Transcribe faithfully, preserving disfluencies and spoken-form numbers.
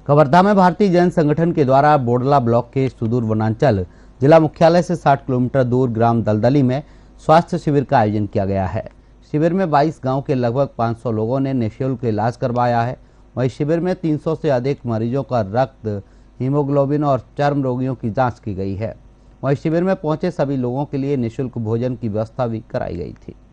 कवर्धा में भारतीय जैन संगठन के द्वारा बोडला ब्लॉक के सुदूर वनांचल जिला मुख्यालय से साठ किलोमीटर दूर ग्राम दलदली में स्वास्थ्य शिविर का आयोजन किया गया है। शिविर में बाईस गांव के लगभग पाँच सौ लोगों ने निःशुल्क इलाज करवाया है। वहीं शिविर में तीन सौ से अधिक मरीजों का रक्त, हीमोग्लोबिन और चर्म रोगियों की जांच की गई है। वहीं शिविर में पहुंचे सभी लोगों के लिए निःशुल्क भोजन की व्यवस्था भी कराई गई थी।